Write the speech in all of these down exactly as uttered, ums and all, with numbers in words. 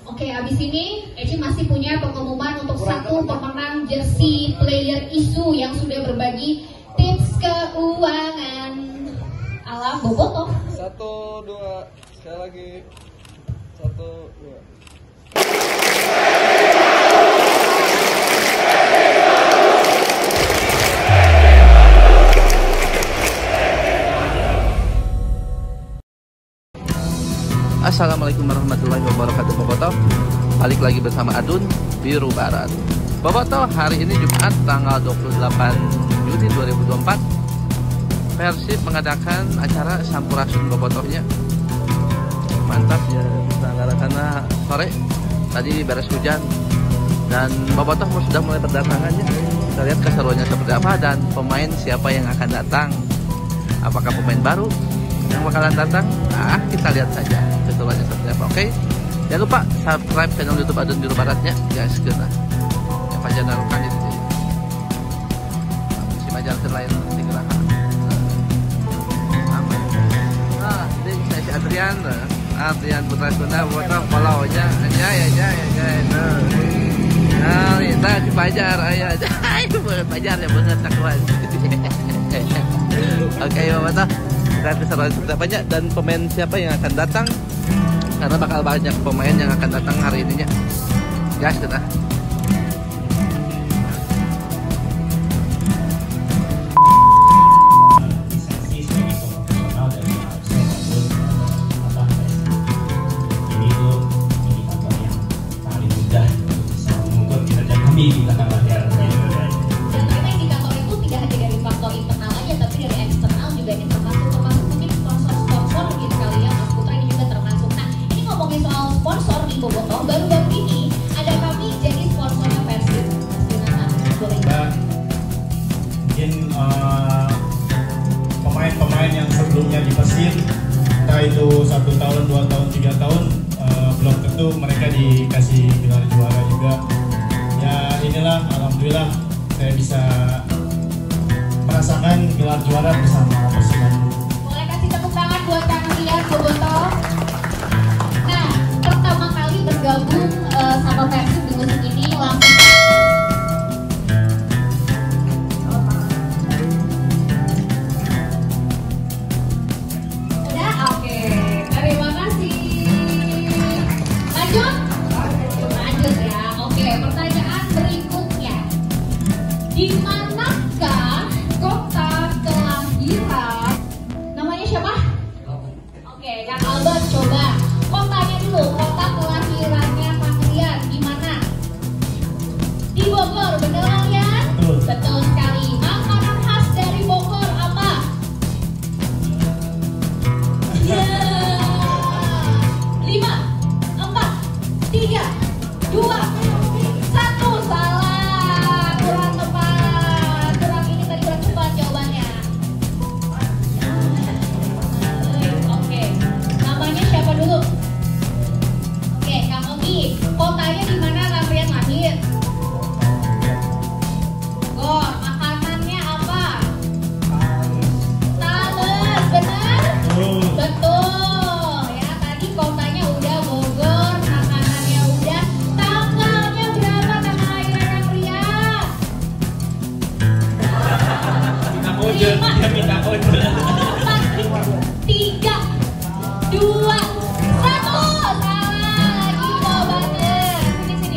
Oke, abis ini Eci masih punya pengumuman untuk satu pemenang jersey player isu yang sudah berbagi tips keuangan ala Bobotoh. Satu, dua, sekali lagi. Satu, dua. Assalamualaikum warahmatullahi wabarakatuh Bobotoh. Balik lagi bersama Adun Biru Barat. Bobotoh, hari ini Jumat tanggal dua puluh delapan Juni dua ribu dua puluh empat, Persib mengadakan acara Sampurasun Bobotohnya. Mantap ya, karena sore tadi beres hujan dan Bobotoh sudah mulai berdatangan ya. Kita lihat keseruannya seperti apa dan pemain siapa yang akan datang. Apakah pemain baru yang bakalan datang? Ah, kita lihat saja keseruannya seperti apa. Oke, jangan lupa subscribe channel YouTube Adun Biru Baratnya, guys. Kena yang pajak naruhkan di sini. Si majalah lain segera. Nah, ini saya si Adrian, Adrian Putra Sunda, Bobotoh follow aja, aja aja ya guys. Nah, kita si Pajar, ayo aja. Pajar ya banget cakuan. Oke, Bobotoh. Kita keseruan sudah banyak dan pemain siapa yang akan datang, karena bakal banyak pemain yang akan datang hari ininya, guys. Kita ini tuh indikator yang paling mudah bisa mengukur kinerja kami di belakang layar. Dan ternyata indikator itu tidak hanya dari faktor internal aja, tapi dari eksternal juga ini termasuk termasuk mungkin sponsor-sponsor gitu kali ya, Mas Putra ini juga termasuk. Nah, ini ngomongin soal sponsor di Bobotoh, baru-baru ini ada kami jadi sponsornya Persib. Gimana? Boleh? Mbak, mungkin uh, pemain-pemain yang sebelumnya di Persib, entah itu satu tahun, dua tahun, tiga tahun, uh, belum tentu mereka dikasih gelar juara juga. Ya inilah, alhamdulillah saya bisa merasakan gelar juara bersama Persib Bandung. Boleh kasih tepuk tangan buat Kang Rian Bobotoh. Nah, pertama kali bergabung uh, sama Persib di musim ini langsung. Udah, oke. Terima kasih. Lanjut? Lanjut ya. Oke, pertanyaan berikutnya. Di manakah kota kelahiran? Namanya siapa? Oke, Kang Albert coba. Kotanya dulu, kota kelahirannya Kang Rian di mana? Di Bogor, bener Kang Rian? Betul. Betul sekali. Makanan khas dari Bogor apa? Ya. Lima, empat, tiga, dua, satu. Salah, kurang tepat. Kurang ini tadi kurang cepat jawabannya. Oke, namanya siapa dulu? Oke, Kang Ogi. Kotanya di mana Kang Rian lahir? Bogor. Makanannya apa? Tales, benar? Betul. Betul. Ya, tadi kotanya udah Bogor, makanannya udah. Tanggalnya berapa tanggal lahirnya Kang Rian? Minta kode, dia minta kode. Empat, tiga, dua, satu. Salah lagi jawabannya. Sini sini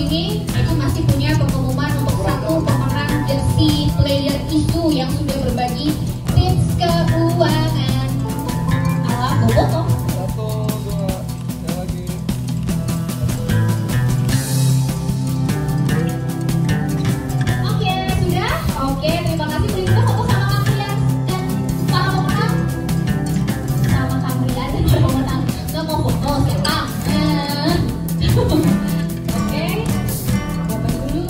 sini itu masih punya pengumuman untuk satu pemenang jersey player isu yang sudah berbagi tips keuangan ala Bobotoh. Satu, dua, sekali lagi. Oke, sudah? Oke, terima kasih. Boleh juga foto sama Kang Rian dan para pemenang. Sama Kang Rian dan para pemenang. Nggak mau foto, ya Kang? Eh. Oke, bapak dulu.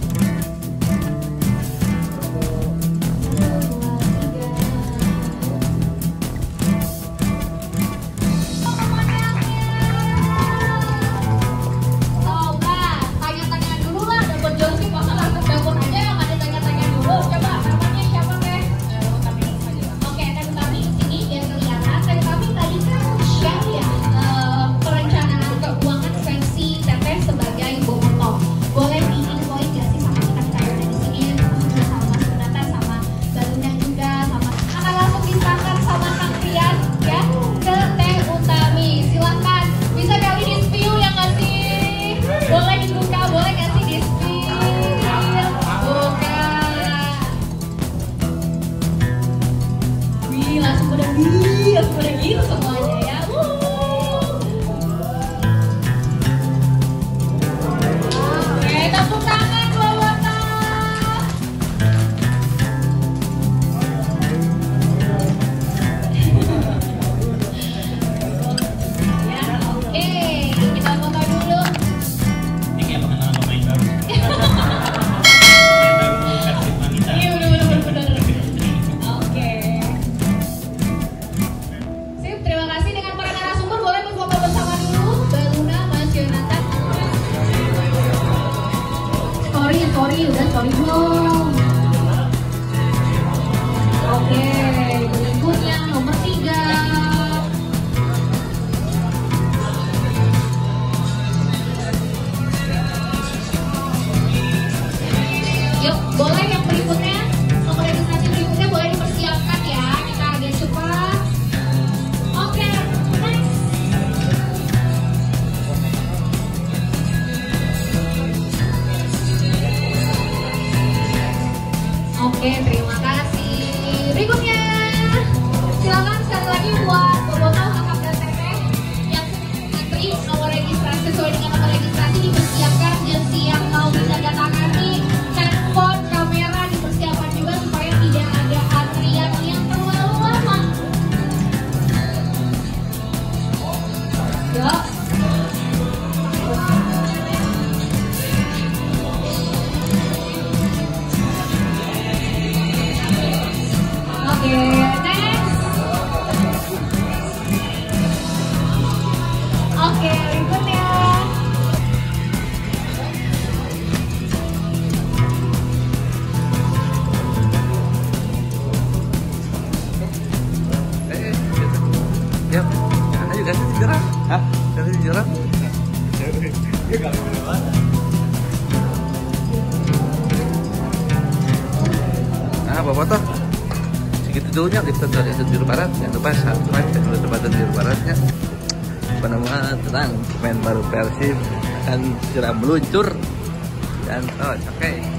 Coba tanya-tanya dulu lah, dapat jersey masa langsung dapat aja yang ada tanya-tanya dulu. Coba namanya siapa teh? Oke, Teh Utami sini biar kelihatan. Teh Utami tadi kan share ya eh, perencanaan keuangan versi Teteh sebagai Bobotoh. Boleh diinfoin nggak sih sama kita kita yang ada di sini, termasuk juga sama Mas Yunatan, sama Mbak Luna juga, sama akan langsung diserahkan sama Kang Rian ya ke Teh Utami. Silakan bisa kali di spill ya nggak sih? Boleh dibuka, boleh nggak sih di spill? Buka. Wih, langsung pada wih, langsung pada gitu semuanya ya. Wuh. Oke, tepuk tangan Bobotoh. Ya, oke, kita foto dulu. Ini kayak pengenalan pemain baru. Pemain baru Persib wanita. Iya, bener, bener, bener. Oke. Sip, terima kasih. Dengan para narasumber boleh berfoto bersama dulu. Mbak Luna, Mas Yonatan. Sorry, sorry, udah sorry belum? Oke, berikutnya nomor tiga. Yuk, boleh yang berikutnya, nomor registrasi berikutnya boleh dipersiapkan ya. Kita agak cepat. Oke, next. Oke, terima kasih. Berikutnya, silakan sekali lagi buat Bobotoh, Akang dan Teteh yang antri nomor registrasi sesuai dengan nomor registrasi dipersiapkan jersey yang mau ditandatangani, handphone, kamera dipersiapkan juga supaya tidak ada antrian yang terlalu lama. Yuk. Oke, next. Oke, berikutnya. Eh, gitu. Yap, ayo kasih jerah. Hah? Kasih jerah. Nah, Bobotoh, segitu dulunya liputan dari Adun Biru Barat. Jangan lupa subscribe dan YouTube Adun Biru Baratnya. Penemuan tenang pemain baru Persib akan segera meluncur dan oh, oke.